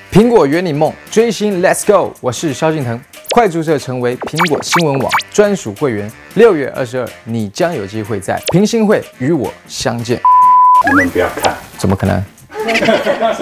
苹果圆你梦，追星 Let's Go！ 我是萧敬腾，快注册成为苹果新闻网专属会员。6月22，你将有机会在平星会与我相见。 你们不要看， 怎么可能？